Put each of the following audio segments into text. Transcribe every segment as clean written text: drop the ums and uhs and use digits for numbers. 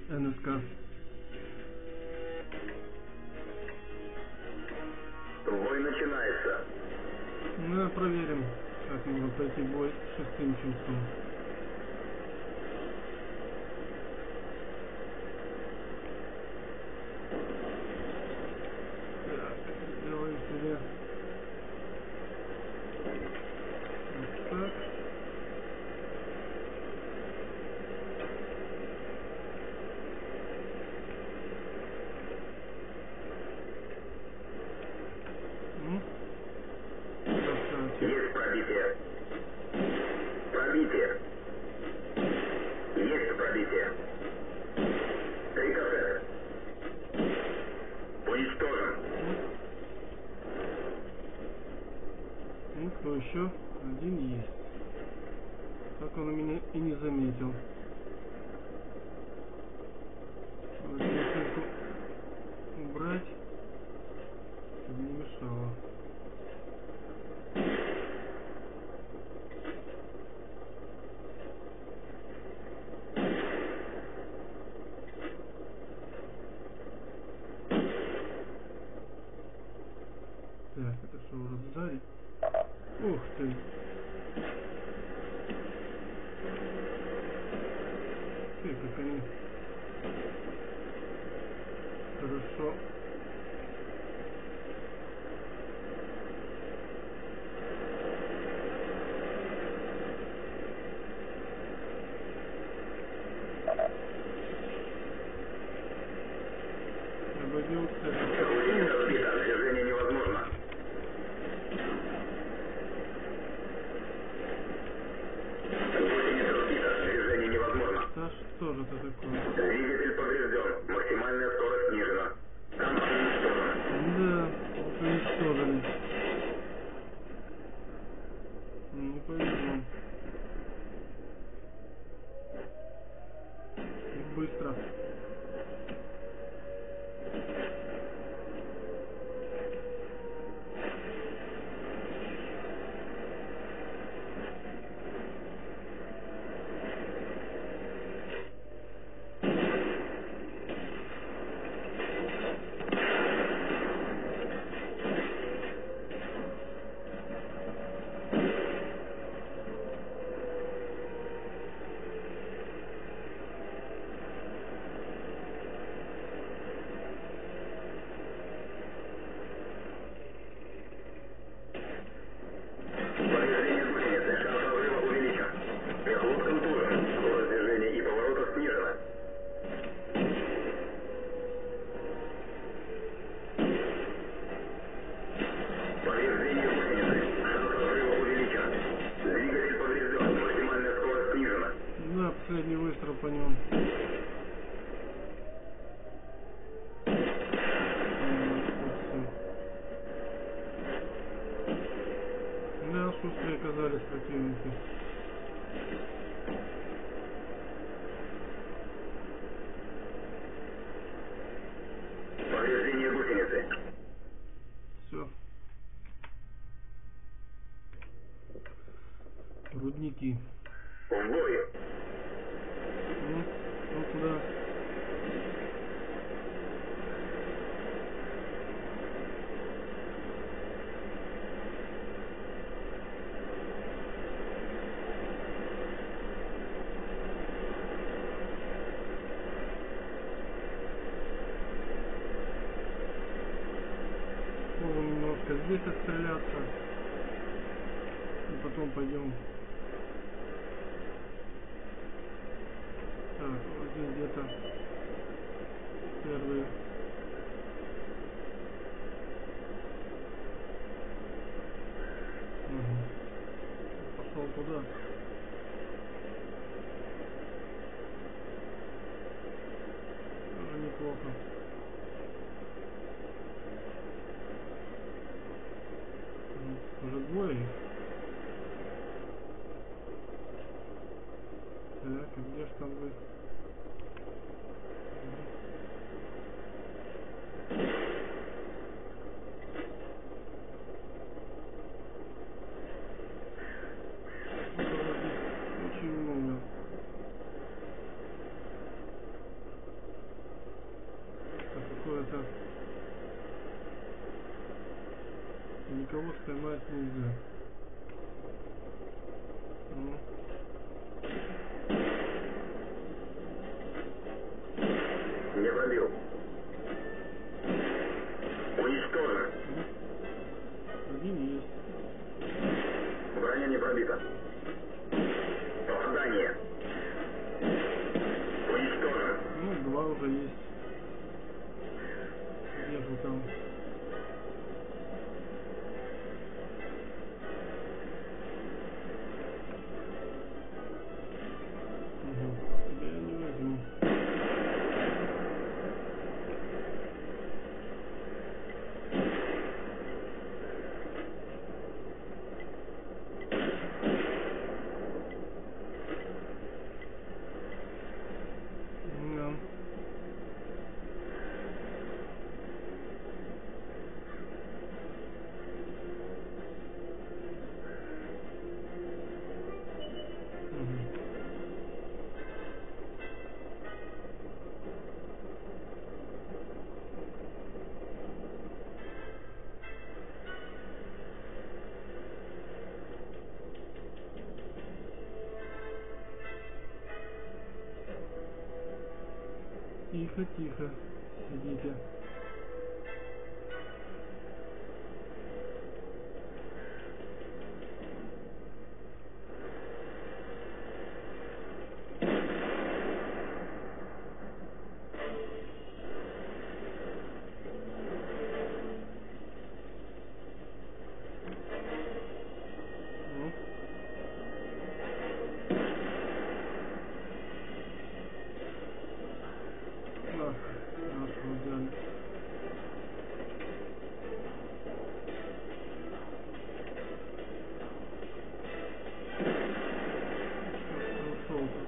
НСК. Бой начинается. Ну, проверим, как можно пойти в бой с шестым чувством. Так, сделаем себе вот так. Красавчик. Есть пробитие. Пробитие. Есть пробитие. 3 кассеты. Уничтожен. Ну, кто еще? Один есть. Так он меня и не заметил. Надо машинку убрать, чтобы не мешало. Так, это что, уже сзади? Ух ты! Как они хорошо. Обойдем Гусеница разбита. Движение невозможно. Гусеница разбита. Движение невозможно. Да что же это такое? Двигатель поврежден. Максимальная скорость снижена. Команда уничтожена. Да, уничтожили. Не повезло. И быстро. Повреждение гусеницы. Шанс разрыва увеличен. Эхолот контужен. Скорость движения и поворотов снижена. Повреждение гусеницы. Шанс разрыва увеличен. Двигатель поврежден. Максимальная скорость снижена. Да, последний выстрел по нему. Да, шустрые оказались противники. Повреждение гусеницы. Все. Рудники. В бой. Ну куда? Можем немножко здесь отстреляться. И потом пойдем. Так, вот здесь где-то первые. Пошел туда. Тоже неплохо. Уже двое их. Так, и где ж там вы? Очень много. это. Никого споймать нельзя. Ну. Не пробил. Уничтожен. Один есть. Броня не пробита. Попадание. Уничтожен. Ну, два уже есть. Нету там. Угу. Тебя я не возьму. Да. Тихо, тихо. Сидите. Ну. Ах, нашего взяли. Ушел-то.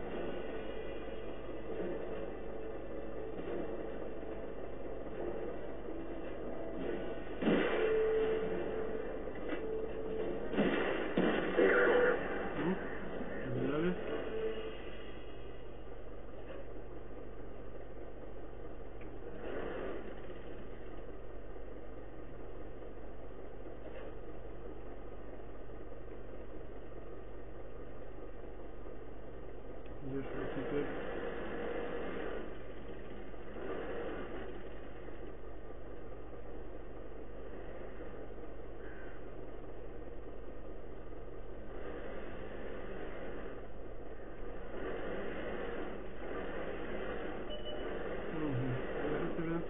Готов. Ну, взяли. Где ж вы теперь? Угу. Вижу тебя.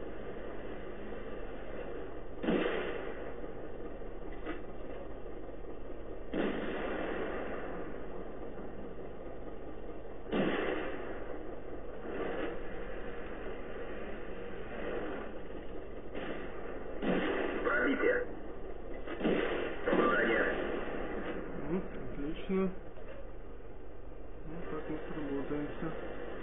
Пробитие. Попадание. Ну, отлично. Ну, так мы сработаемся.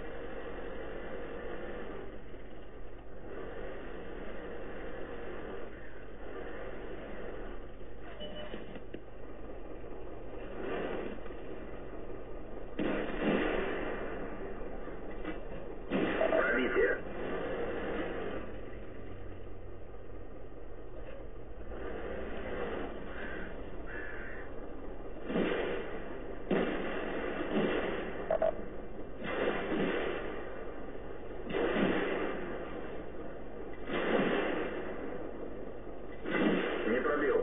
Пробитие. Не пробил.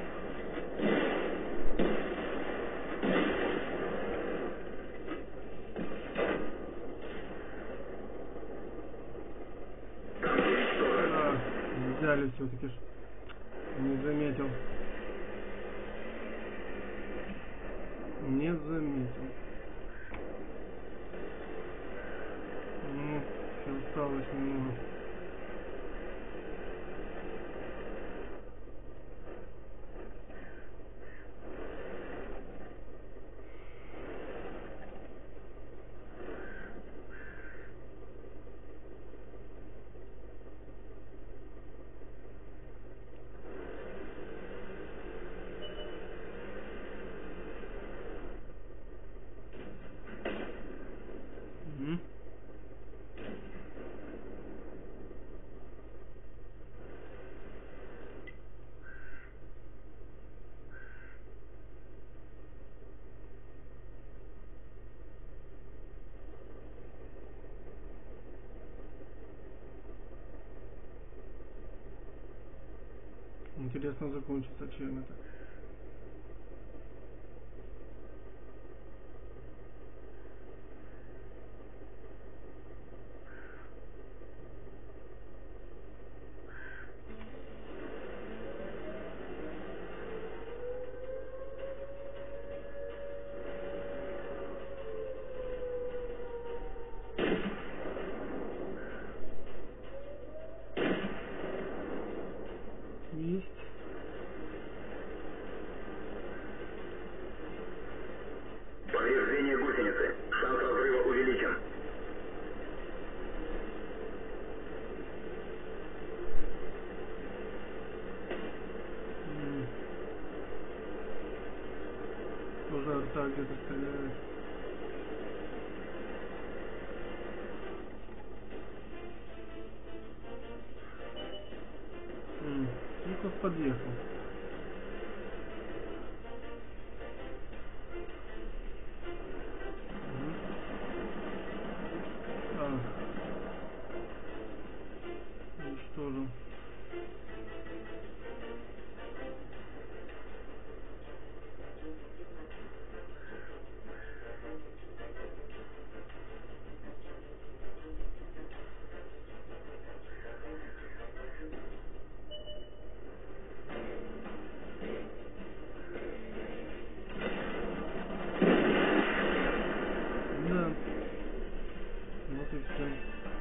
Танк уничтожен. А, взяли все-таки ж. Не заметил. Не заметил. Ну, еще осталось немного. Угу. Интересно закончится чем это. Есть. Повреждение гусеницы. Шанс разрыва увеличен. Тоже арта где-то стреляет. Ну как подъехал. Уничтожил. Да. Вот и все.